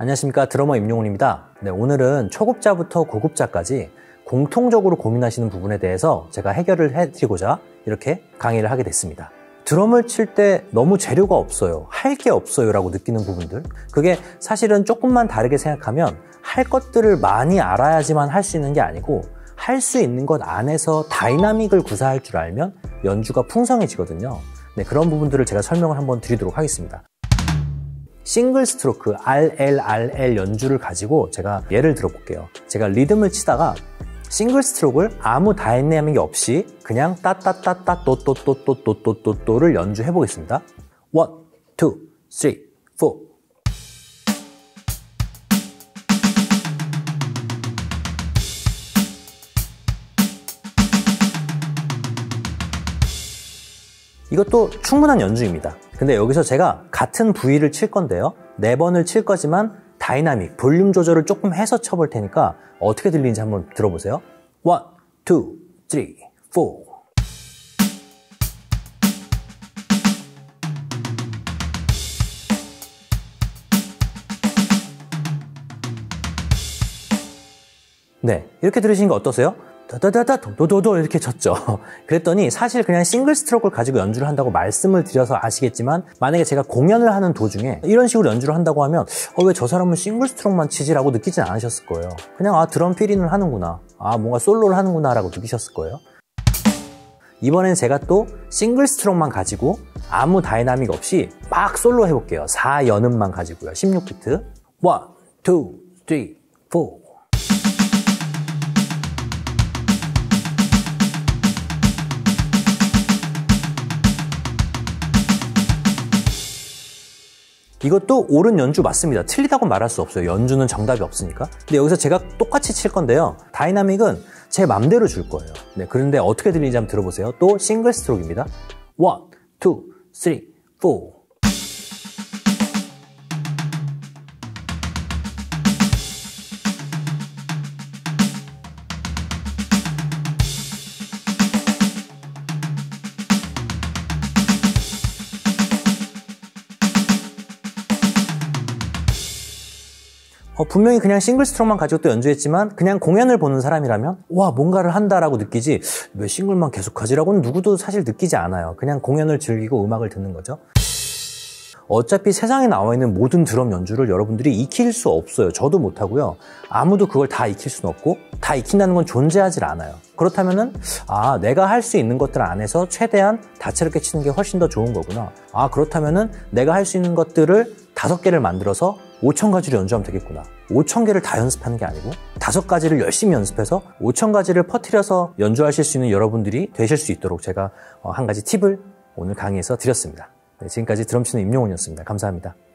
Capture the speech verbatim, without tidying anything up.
안녕하십니까, 드러머 임용훈입니다. 네, 오늘은 초급자부터 고급자까지 공통적으로 고민하시는 부분에 대해서 제가 해결을 해드리고자 이렇게 강의를 하게 됐습니다. 드럼을 칠 때 너무 재료가 없어요, 할 게 없어요 라고 느끼는 부분들, 그게 사실은 조금만 다르게 생각하면 할 것들을 많이 알아야지만 할 수 있는 게 아니고 할 수 있는 것 안에서 다이나믹을 구사할 줄 알면 연주가 풍성해지거든요. 네, 그런 부분들을 제가 설명을 한번 드리도록 하겠습니다. 싱글 스트로크 알 엘 알 엘 연주를 가지고 제가 예를 들어 볼게요. 제가 리듬을 치다가 싱글 스트로크를 아무 다이내믹이 없이 그냥 따따따따 또또또또또또또를 연주해 보겠습니다. 원, 투, 쓰리, 포. 이것도 충분한 연주입니다. 근데 여기서 제가 같은 부위를 칠 건데요, 네 번을 칠 거지만 다이나믹, 볼륨 조절을 조금 해서 쳐볼 테니까 어떻게 들리는지 한번 들어보세요. 원, 투, 쓰리, 포. 네, 이렇게 들으시는 거 어떠세요? 다다다다 도도도도 이렇게 쳤죠. 그랬더니 사실 그냥 싱글 스트로크를 가지고 연주를 한다고 말씀을 드려서 아시겠지만, 만약에 제가 공연을 하는 도중에 이런 식으로 연주를 한다고 하면 어, 왜 저 사람은 싱글 스트로크만 치지라고 느끼진 않으셨을 거예요. 그냥 아, 드럼 필인을 하는구나, 아, 뭔가 솔로를 하는구나 라고 느끼셨을 거예요. 이번엔 제가 또 싱글 스트로크만 가지고 아무 다이나믹 없이 막 솔로 해볼게요. 사 연음만 가지고요. 십육 비트. 원, 투, 쓰리, 포. 이것도 옳은 연주 맞습니다. 틀리다고 말할 수 없어요. 연주는 정답이 없으니까. 근데 여기서 제가 똑같이 칠 건데요, 다이나믹은 제 맘대로 줄 거예요. 네, 그런데 어떻게 들리는지 한번 들어보세요. 또 싱글 스트로크입니다. 원, 투, 쓰리, 포. 어, 분명히 그냥 싱글 스트로크만 가지고 또 연주했지만 그냥 공연을 보는 사람이라면 와, 뭔가를 한다라고 느끼지, 왜 싱글만 계속하지라고는 누구도 사실 느끼지 않아요. 그냥 공연을 즐기고 음악을 듣는 거죠. 어차피 세상에 나와 있는 모든 드럼 연주를 여러분들이 익힐 수 없어요. 저도 못하고요. 아무도 그걸 다 익힐 수는 없고, 다 익힌다는 건 존재하지 않아요. 그렇다면은 아, 내가 할 수 있는 것들 안에서 최대한 다채롭게 치는 게 훨씬 더 좋은 거구나. 아, 그렇다면은 내가 할 수 있는 것들을 다섯 개를 만들어서 오천 가지를 연주하면 되겠구나. 오천 개를 다 연습하는 게 아니고 다섯 가지를 열심히 연습해서 오천 가지를 퍼뜨려서 연주하실 수 있는 여러분들이 되실 수 있도록 제가 한 가지 팁을 오늘 강의에서 드렸습니다. 네, 지금까지 드럼 치는 임용훈이었습니다. 감사합니다.